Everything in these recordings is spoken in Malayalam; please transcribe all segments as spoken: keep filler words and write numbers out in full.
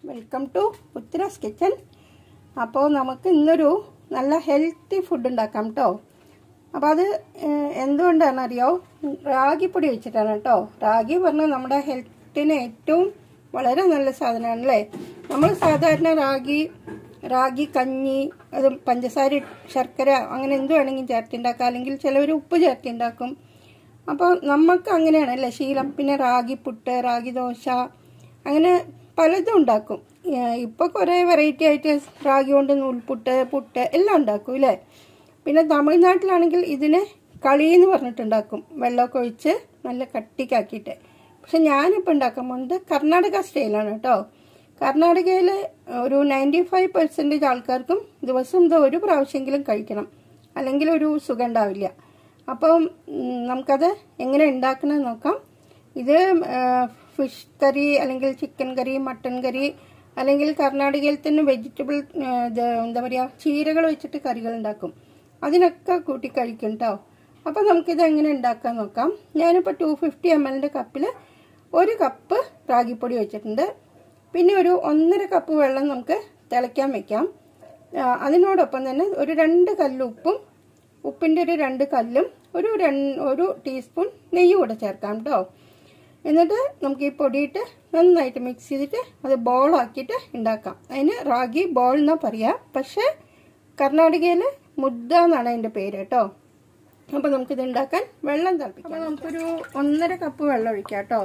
Welcome to Uthara's kitchen. അപ്പോൾ നമുക്ക് ഇന്നൊരു നല്ല ഹെൽത്തി ഫുഡ് ഉണ്ടാക്കാം കേട്ടോ. അപ്പോൾ അത് എന്തുകൊണ്ടാണ് അറിയോ, റാഗിപ്പൊടി വെച്ചിട്ടാണ് കേട്ടോ. റാഗി പറഞ്ഞാൽ നമ്മുടെ ഹെൽത്തിന് ഏറ്റവും വളരെ നല്ല സാധനമാണല്ലേ. നമ്മൾ സാധാരണ റാഗി റാഗി കഞ്ഞി, അത് പഞ്ചസാര ശർക്കര അങ്ങനെ എന്ത് വേണമെങ്കിലും ചേർത്തുണ്ടാക്കാം, അല്ലെങ്കിൽ ചിലവർ ഉപ്പ് ചേർത്തുണ്ടാക്കും. അപ്പോൾ നമുക്ക് അങ്ങനെയാണല്ലേ ശീലം. പിന്നെ റാഗി പുട്ട്, റാഗി ദോശ, അങ്ങനെ പലതും ഉണ്ടാക്കും. ഇപ്പോൾ കുറേ വെറൈറ്റി ആയിട്ട് റാഗി കൊണ്ട് നൂൽപുട്ട്, പുട്ട് എല്ലാം ഉണ്ടാക്കും അല്ലേ. പിന്നെ തമിഴ്നാട്ടിലാണെങ്കിൽ ഇതിന് കളി എന്ന് പറഞ്ഞിട്ടുണ്ടാക്കും, വെള്ളമൊക്കെ ഒഴിച്ച് നല്ല കട്ടിക്കാക്കിയിട്ട്. പക്ഷെ ഞാനിപ്പോൾ ഉണ്ടാക്കാൻ പോകുന്നത് കർണാടക സ്റ്റൈലാണ് കേട്ടോ. കർണാടകയിൽ ഒരു നയൻറ്റി ഫൈവ് പെർസെൻറ്റേജ് ആൾക്കാർക്കും ദിവസം ഇത് ഒരു പ്രാവശ്യമെങ്കിലും കഴിക്കണം, അല്ലെങ്കിൽ ഒരു സുഖം ഉണ്ടാവില്ല. അപ്പം നമുക്കത് എങ്ങനെ ഉണ്ടാക്കണമെന്ന് നോക്കാം. ഇത് ഫിഷ് കറി, അല്ലെങ്കിൽ ചിക്കൻ കറി, മട്ടൻ കറി, അല്ലെങ്കിൽ കർണാടകയിൽ തന്നെ വെജിറ്റബിൾ എന്താ പറയുക ചീരകൾ വെച്ചിട്ട് കറികൾ ഉണ്ടാക്കും, അതിനൊക്കെ കൂട്ടി കഴിക്കും കേട്ടോ. അപ്പം നമുക്കിത് എങ്ങനെ ഉണ്ടാക്കാൻ നോക്കാം. ഞാനിപ്പോൾ ടു ഫിഫ്റ്റി എം എല്ലിൻ്റെ കപ്പിൽ ഒരു കപ്പ് റാഗിപ്പൊടി വെച്ചിട്ടുണ്ട്. പിന്നെ ഒരു ഒന്നര കപ്പ് വെള്ളം നമുക്ക് തിളയ്ക്കാൻ വെക്കാം. അതിനോടൊപ്പം തന്നെ ഒരു രണ്ട് കല്ല് ഉപ്പും, ഉപ്പിൻ്റെ ഒരു രണ്ട് കല്ലും, ഒരു ഒരു ടീസ്പൂൺ നെയ്യ് കൂടെ ചേർക്കാം കേട്ടോ. എന്നിട്ട് നമുക്ക് ഈ പൊടിയിട്ട് നന്നായിട്ട് മിക്സ് ചെയ്തിട്ട് അത് ബോളാക്കിയിട്ട് ഉണ്ടാക്കാം. അതിന് റാഗി ബോൾ എന്നാ പറയുക, പക്ഷേ കർണാടകയിൽ മുദ്ദ എന്നാണ് അതിൻ്റെ പേര് കേട്ടോ. അപ്പോൾ നമുക്കിത് ഉണ്ടാക്കാൻ വെള്ളം തിളപ്പിക്കാം. അപ്പോൾ നമുക്കൊരു ഒന്നര കപ്പ് വെള്ളം ഒഴിക്കാം കേട്ടോ.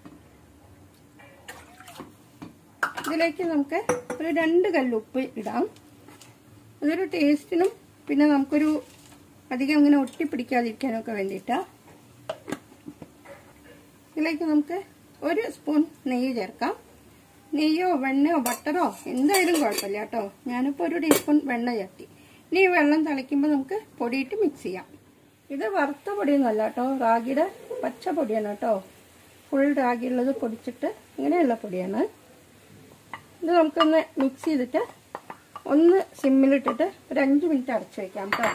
ഇതിലേക്ക് നമുക്ക് ഒരു രണ്ട് കല്ലുപ്പ് ഇടാം. അതൊരു ടേസ്റ്റിനും പിന്നെ നമുക്കൊരു അധികം ഇങ്ങനെ ഒട്ടിപ്പിടിക്കാതിരിക്കാനൊക്കെ വേണ്ടിയിട്ടാണ്. ഇതിലേക്ക് നമുക്ക് ഒരു സ്പൂൺ നെയ്യ് ചേർക്കാം. നെയ്യോ വെണ്ണയോ ബട്ടറോ എന്തായാലും കുഴപ്പമില്ല കേട്ടോ. ഞാനിപ്പോൾ ഒരു ടീസ്പൂൺ വെണ്ണ ചേർത്തി. ഇനി ഈ വെള്ളം തിളയ്ക്കുമ്പോൾ നമുക്ക് പൊടിയിട്ട് മിക്സ് ചെയ്യാം. ഇത് വറുത്ത പൊടിയൊന്നുമല്ല കേട്ടോ, റാഗിയുടെ പച്ച പൊടിയാണ് കേട്ടോ. ഫുൾ റാഗി ഉള്ളത് പൊടിച്ചിട്ട് ഇങ്ങനെയുള്ള പൊടിയാണ്. ഇത് നമുക്കൊന്ന് മിക്സ് ചെയ്തിട്ട് ഒന്ന് സിമ്മിലിട്ടിട്ട് ഒരു അഞ്ച് മിനിറ്റ് അടച്ചു വയ്ക്കാം കേട്ടോ.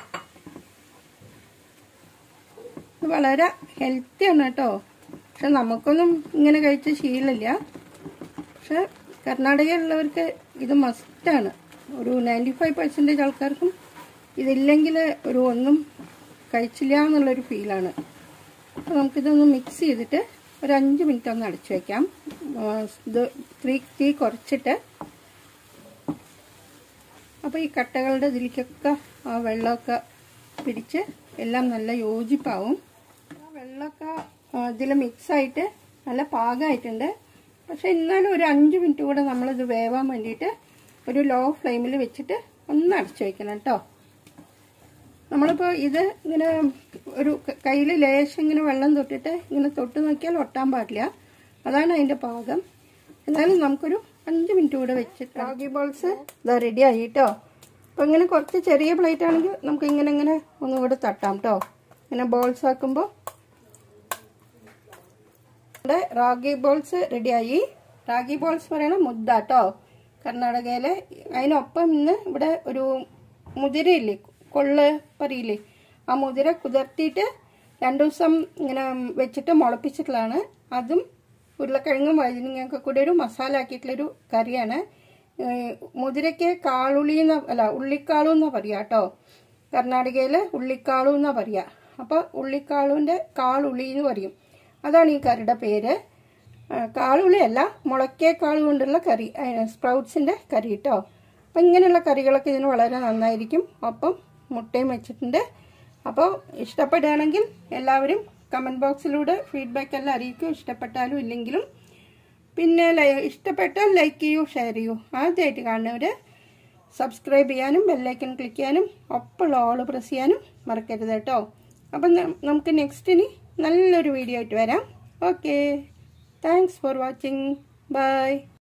ഇത് വളരെ ഹെൽത്തിയാണ് കേട്ടോ. പക്ഷെ നമുക്കൊന്നും ഇങ്ങനെ കഴിച്ച ശീലമില്ല. പക്ഷെ കർണാടകയിലുള്ളവർക്ക് ഇത് മസ്റ്റാണ്. ഒരു നയൻറ്റി ഫൈവ് പെർസെൻറ്റേജ് ആൾക്കാർക്കും ഇതില്ലെങ്കിൽ ഒരു ഒന്നും കഴിച്ചില്ല എന്നുള്ളൊരു ഫീലാണ്. അപ്പോൾ നമുക്കിതൊന്ന് മിക്സ് ചെയ്തിട്ട് ഒരു അഞ്ച് മിനിറ്റ് ഒന്ന് അടച്ചു വയ്ക്കാം. ഇത് തീ തീ കുറച്ചിട്ട്. അപ്പോൾ ഈ കട്ടകളുടെ ഇതിലേക്കൊക്കെ ആ വെള്ളമൊക്കെ പിടിച്ച് എല്ലാം നല്ല യോജിപ്പാവും. ആ വെള്ളമൊക്കെ ഇതിൽ മിക്സായിട്ട് നല്ല പാകമായിട്ടുണ്ട്. പക്ഷെ എന്നാലും ഒരു അഞ്ച് മിനിറ്റ് കൂടെ നമ്മളിത് വേവാൻ വേണ്ടിയിട്ട് ഒരു ലോ ഫ്ലെയിമിൽ വെച്ചിട്ട് ഒന്ന് അടച്ചു വയ്ക്കണം കേട്ടോ. നമ്മളിപ്പോൾ ഇത് ഇങ്ങനെ ഒരു കയ്യിൽ ലേശം ഇങ്ങനെ വെള്ളം തൊട്ടിട്ട് ഇങ്ങനെ തൊട്ട് നോക്കിയാൽ ഒട്ടാൻ പാടില്ല, അതാണ് അതിൻ്റെ പാകം. എന്നാലും നമുക്കൊരു അഞ്ച് മിനിറ്റ് കൂടെ വെച്ചിട്ട് റാഗി ബോൾസ് ഇതാ റെഡി ആയി കേട്ടോ. അപ്പോൾ ഇങ്ങനെ കുറച്ച് ചെറിയ പ്ലേറ്റ് ആണെങ്കിൽ നമുക്ക് ഇങ്ങനെ ഇങ്ങനെ ഒന്നുകൂടെ തട്ടാം കേട്ടോ. ഇങ്ങനെ ബോൾസ് ആക്കുമ്പോൾ ഇവിടെ റാഗി ബോൾസ് റെഡിയായി. റാഗി ബോൾസ് പറയണ മുദ്ദ കേട്ടോ കർണാടകയിലെ. അതിനൊപ്പം ഇന്ന് ഇവിടെ ഒരു മുതിരയില്ലേ, കൊള്ള് പറയില്ലേ, ആ മുതിര കുതിർത്തിയിട്ട് രണ്ടു ദിവസം ഇങ്ങനെ വെച്ചിട്ട് മുളപ്പിച്ചിട്ടുള്ളതാണ്. അതും ഉരുളക്കിഴങ്ങും വഴുതനങ്ങയൊക്കെ കൂടി ഒരു മസാല ആക്കിയിട്ടുള്ളൊരു കറിയാണ്. മുതിരയ്ക്ക് കാളുളി എന്ന അല്ല ഉള്ളിക്കാളു എന്നാ പറയുക കേട്ടോ. കർണാടകയിൽ ഉള്ളിക്കാളു എന്നാ പറയുക. അപ്പോൾ ഉള്ളിക്കാളുവിൻ്റെ കാളുളി എന്ന് പറയും. അതാണ് ഈ കറിയുടെ പേര്. കാളുളി അല്ല, മുളക്കേക്കാളു കൊണ്ടുള്ള കറി, സ്പ്രൗട്ട്സിൻ്റെ കറി കേട്ടോ. അപ്പം ഇങ്ങനെയുള്ള കറികളൊക്കെ ഇതിന് വളരെ നന്നായിരിക്കും. ഒപ്പം മുട്ടയും വെച്ചിട്ടുണ്ട്. അപ്പോൾ ഇഷ്ടപ്പെടുകയാണെങ്കിൽ എല്ലാവരും കമൻറ്റ് ബോക്സിലൂടെ ഫീഡ്ബാക്ക് എല്ലാം അറിയിക്കും, ഇഷ്ടപ്പെട്ടാലും ഇല്ലെങ്കിലും. പിന്നെ ഇഷ്ടപ്പെട്ടാൽ ലൈക്ക് ചെയ്യൂ, ഷെയർ ചെയ്യൂ. ആദ്യമായിട്ട് കാണുന്നവർ സബ്സ്ക്രൈബ് ചെയ്യാനും ബെല്ലൈക്കൺ ക്ലിക്ക് ചെയ്യാനും ഒപ്പമുള്ള ഓൾ പ്രസ് ചെയ്യാനും മറക്കരുത് കേട്ടോ. അപ്പം നമുക്ക് നെക്സ്റ്റ് ഇനി നല്ലൊരു വീഡിയോ ആയിട്ട് വരാം. Okay, thanks for watching. By.